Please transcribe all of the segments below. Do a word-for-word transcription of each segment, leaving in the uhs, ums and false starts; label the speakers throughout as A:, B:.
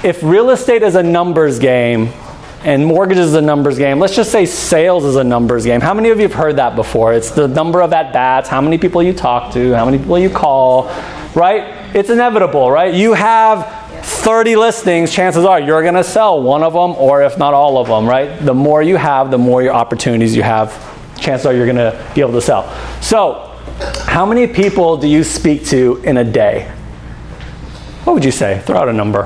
A: if real estate is a numbers game and mortgages is a numbers game, let's just say sales is a numbers game. How many of you have heard that before? It's the number of at-bats, how many people you talk to, how many people you call, right? It's inevitable, right? You have thirty listings, chances are you're going to sell one of them, or if not all of them, right? The more you have, the more your opportunities you have. Chances are you're going to be able to sell. So, how many people do you speak to in a day? What would you say? Throw out a number.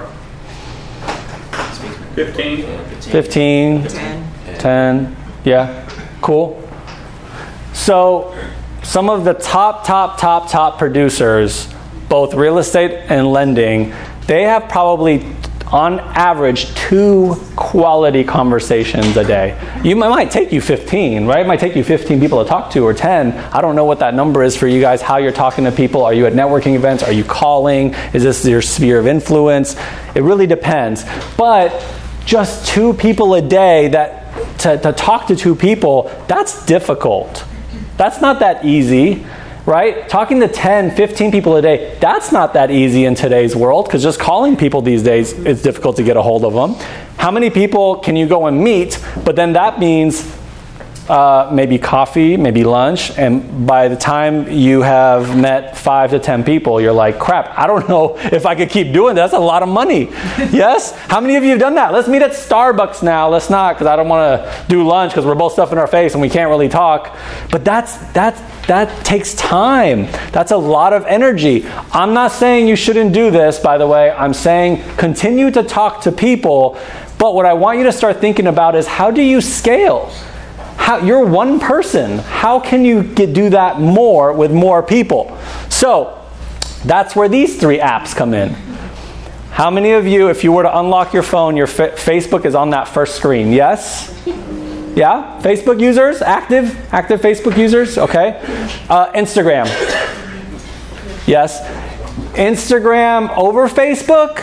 B: fifteen.
A: fifteen.
C: ten.
A: ten. Yeah. Cool. So, some of the top, top, top, top producers, both real estate and lending, they have probably, on average, two quality conversations a day. You might, might take you fifteen, right? It might take you fifteen people to talk to, or ten. I don't know what that number is for you guys, how you're talking to people. Are you at networking events? Are you calling? Is this your sphere of influence? It really depends. But just two people a day, that to, to talk to two people, that's difficult. That's not that easy. Right? Talking to ten, fifteen people a day, that's not that easy in today's world, because just calling people these days, it's difficult to get a hold of them. How many people can you go and meet? But then that means uh, maybe coffee, maybe lunch, and by the time you have met five to ten people, you're like, crap, I don't know if I could keep doing that. That's a lot of money. Yes? How many of you have done that? Let's meet at Starbucks now. Let's not, because I don't want to do lunch because we're both stuffing our face and we can't really talk. But that's that's that takes time. That's a lot of energy. I'm not saying you shouldn't do this, by the way. I'm saying continue to talk to people. But what I want you to start thinking about is, how do you scale? How, you're one person. How can you get, do that more with more people? So that's where these three apps come in. How many of you, if you were to unlock your phone, your fa- Facebook is on that first screen? Yes? Yeah? Facebook users? Active? Active Facebook users? Okay. Uh, Instagram? Yes. Instagram over Facebook?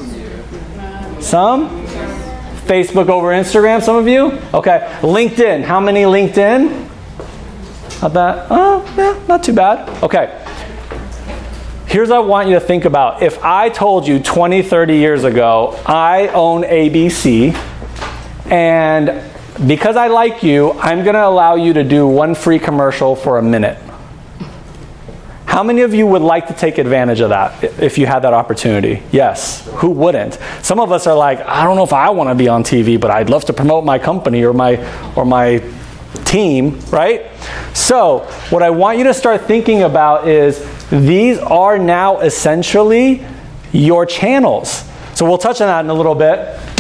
A: Some? Facebook over Instagram, some of you? Okay. LinkedIn. How many LinkedIn? Not that? Oh, yeah, not too bad. Okay. Here's what I want you to think about. If I told you twenty, thirty years ago, I own A B C, and because I like you, I'm going to allow you to do one free commercial for a minute. How many of you would like to take advantage of that if you had that opportunity? Yes. Who wouldn't? Some of us are like, I don't know if I want to be on T V, but I'd love to promote my company or my or my team, right? So what I want you to start thinking about is, these are now essentially your channels. So we'll touch on that in a little bit.